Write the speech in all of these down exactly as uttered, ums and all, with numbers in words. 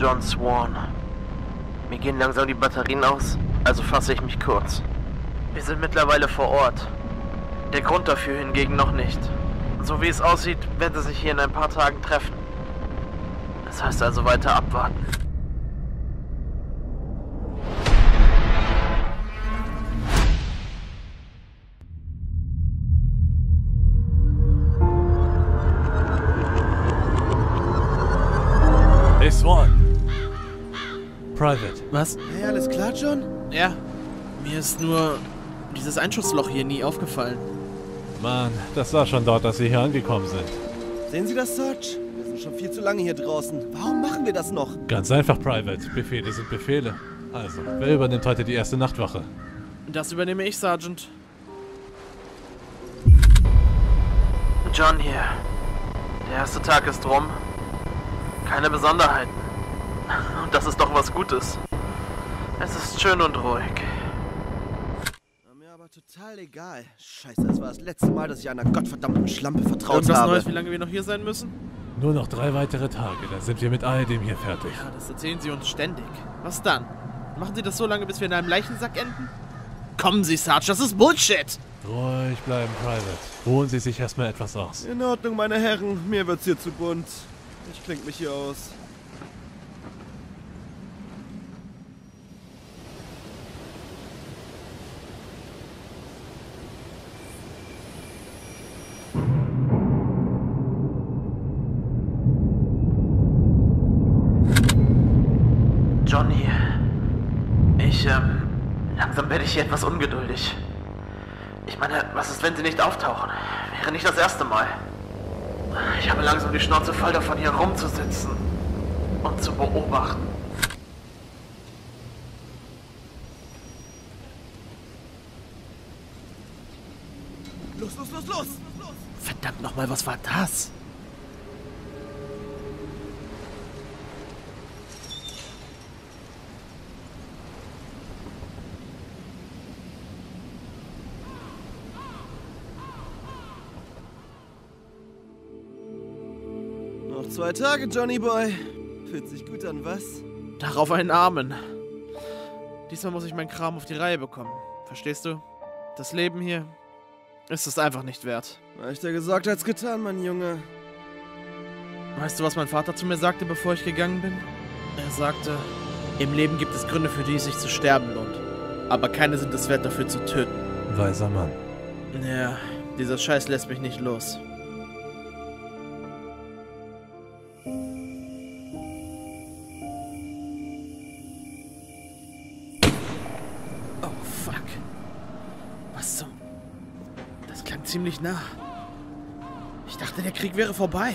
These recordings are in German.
John Swan. Mir gehen langsam die Batterien aus, also fasse ich mich kurz. Wir sind mittlerweile vor Ort. Der Grund dafür hingegen noch nicht. So wie es aussieht, werden sie sich hier in ein paar Tagen treffen. Das heißt also weiter abwarten. Hey Swan. Private. Was? Hey, alles klar, John? Ja. Mir ist nur dieses Einschussloch hier nie aufgefallen. Mann, das war schon dort, dass wir hier angekommen sind. Sehen Sie das, Sarge? Wir sind schon viel zu lange hier draußen. Warum machen wir das noch? Ganz einfach, Private. Befehle sind Befehle. Also, wer übernimmt heute die erste Nachtwache? Das übernehme ich, Sergeant. John hier. Der erste Tag ist rum. Keine Besonderheiten. Und das ist doch was Gutes. Es ist schön und ruhig. Mir aber total egal. Scheiße, das war das letzte Mal, dass ich einer gottverdammten Schlampe vertraut Irgendwas habe. Neues, wie lange wir noch hier sein müssen? Nur noch drei weitere Tage, dann sind wir mit all dem hier fertig. Ja, das erzählen Sie uns ständig. Was dann? Machen Sie das so lange, bis wir in einem Leichensack enden? Kommen Sie, Sarge, das ist Bullshit! Ruhig bleiben, Private. Ruhen Sie sich erstmal etwas aus. In Ordnung, meine Herren. Mir wird's hier zu bunt. Ich klinge mich hier aus. Johnny, ich, ähm, langsam werde ich hier etwas ungeduldig. Ich meine, was ist, wenn sie nicht auftauchen? Wäre nicht das erste Mal. Ich habe langsam die Schnauze voll davon, hier rumzusitzen und zu beobachten. Los, los, los, los! Verdammt nochmal, was war das? Noch zwei Tage, Johnny Boy. Fühlt sich gut an, was? Darauf einen Amen. Diesmal muss ich meinen Kram auf die Reihe bekommen. Verstehst du? Das Leben hier ist es einfach nicht wert. Leichter gesagt als getan, mein Junge. Weißt du, was mein Vater zu mir sagte, bevor ich gegangen bin? Er sagte, im Leben gibt es Gründe, für die es sich zu sterben lohnt. Aber keine sind es wert, dafür zu töten. Weiser Mann. Ja, dieser Scheiß lässt mich nicht los. Oh, fuck. Was zum... Das klang ziemlich nah. Ich dachte, der Krieg wäre vorbei.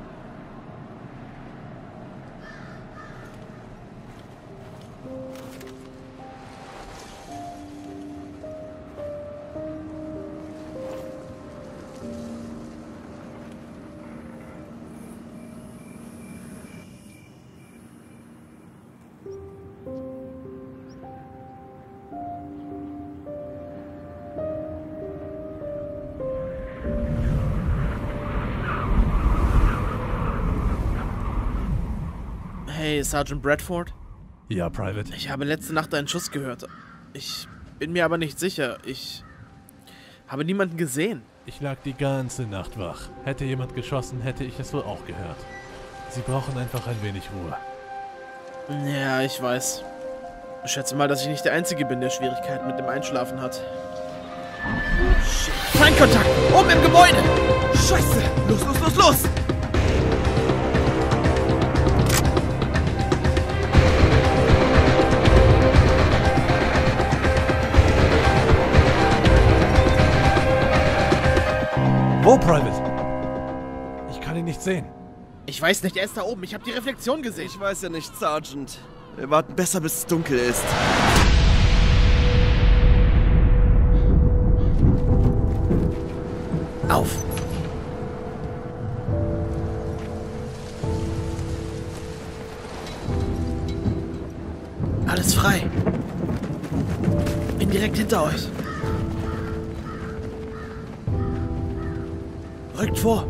Hey, Sergeant Bradford? Ja, Private. Ich habe letzte Nacht einen Schuss gehört. Ich bin mir aber nicht sicher. Ich habe niemanden gesehen. Ich lag die ganze Nacht wach. Hätte jemand geschossen, hätte ich es wohl auch gehört. Sie brauchen einfach ein wenig Ruhe. Ja, ich weiß. Ich schätze mal, dass ich nicht der Einzige bin, der Schwierigkeiten mit dem Einschlafen hat. Shit. Feindkontakt! Oben im Gebäude! Scheiße! Los, los, los, los! Wo, Private? Ich kann ihn nicht sehen. Ich weiß nicht, er ist da oben. Ich habe die Reflexion gesehen. Ich weiß ja nicht, Sergeant. Wir warten besser, bis es dunkel ist. Auf! Alles frei. Bin direkt hinter euch. Rückt vor.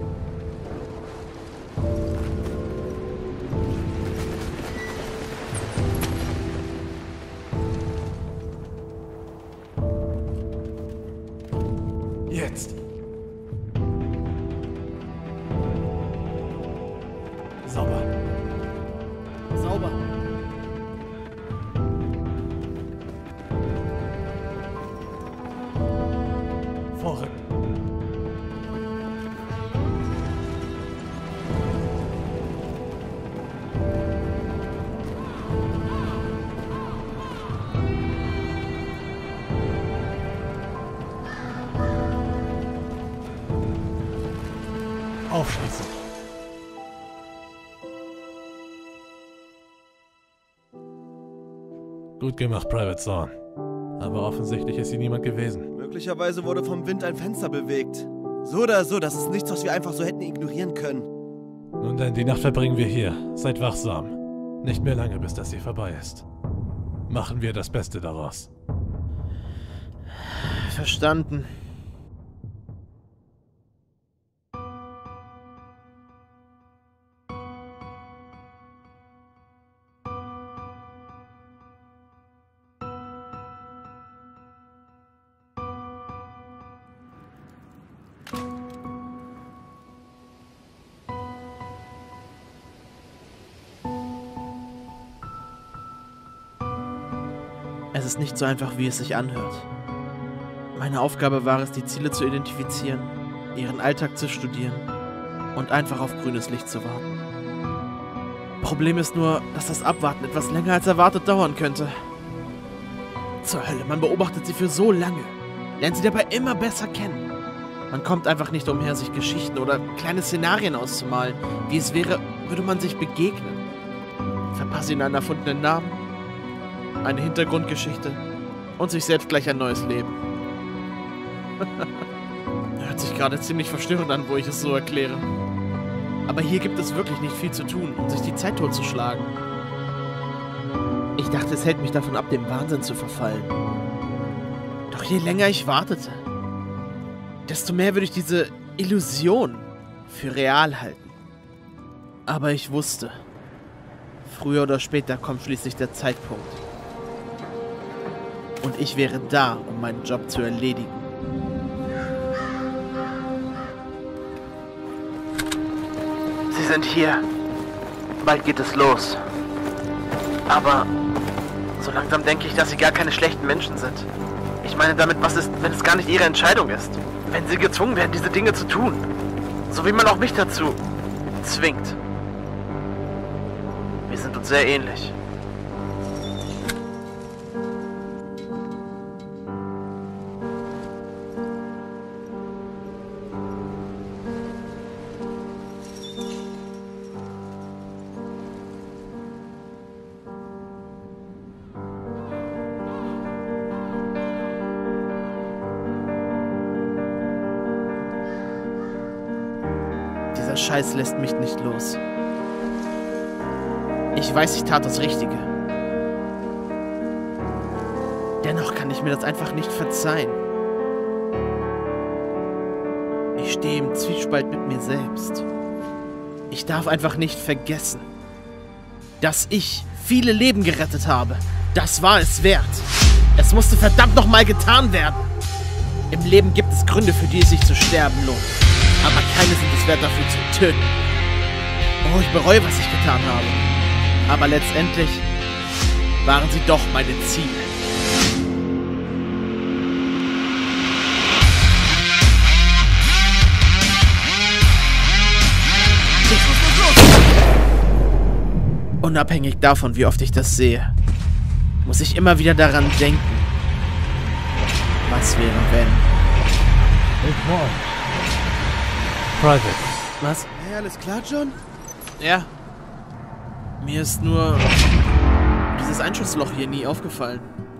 Aufschließen. Gut gemacht, Private Zorn. Aber offensichtlich ist hier niemand gewesen. Möglicherweise wurde vom Wind ein Fenster bewegt. So oder so, das ist nichts, was wir einfach so hätten ignorieren können. Nun denn, die Nacht verbringen wir hier. Seid wachsam. Nicht mehr lange, bis das hier vorbei ist. Machen wir das Beste daraus. Verstanden. Es ist nicht so einfach, wie es sich anhört. Meine Aufgabe war es, die Ziele zu identifizieren, ihren Alltag zu studieren und einfach auf grünes Licht zu warten. Problem ist nur, dass das Abwarten etwas länger als erwartet dauern könnte. Zur Hölle, man beobachtet sie für so lange, lernt sie dabei immer besser kennen. Man kommt einfach nicht umher, sich Geschichten oder kleine Szenarien auszumalen, wie es wäre, würde man sich begegnen. Verpasse ihnen einen erfundenen Namen, eine Hintergrundgeschichte und sich selbst gleich ein neues Leben. Hört sich gerade ziemlich verstörend an, wo ich es so erkläre. Aber hier gibt es wirklich nicht viel zu tun, um sich die Zeit totzuschlagen. Ich dachte, es hält mich davon ab, dem Wahnsinn zu verfallen. Doch je länger ich wartete, desto mehr würde ich diese Illusion für real halten. Aber ich wusste, früher oder später kommt schließlich der Zeitpunkt. Und ich wäre da, um meinen Job zu erledigen. Sie sind hier. Bald geht es los. Aber so langsam denke ich, dass sie gar keine schlechten Menschen sind. Ich meine damit, was ist, wenn es gar nicht ihre Entscheidung ist? Wenn sie gezwungen werden, diese Dinge zu tun. So wie man auch mich dazu zwingt. Wir sind uns sehr ähnlich. Dieser Scheiß lässt mich nicht los. Ich weiß, ich tat das Richtige. Dennoch kann ich mir das einfach nicht verzeihen. Ich stehe im Zwiespalt mit mir selbst. Ich darf einfach nicht vergessen, dass ich viele Leben gerettet habe. Das war es wert. Es musste verdammt nochmal getan werden. Im Leben gibt es Gründe, für die es sich zu sterben lohnt. Aber keine sind es wert, dafür zu töten. Oh, ich bereue, was ich getan habe. Aber letztendlich waren sie doch meine Ziele. Unabhängig davon, wie oft ich das sehe, muss ich immer wieder daran denken. Was wäre, wenn? Ich war. Private. Was? Hey, alles klar, John? Ja. Mir ist nur dieses Einschussloch hier nie aufgefallen.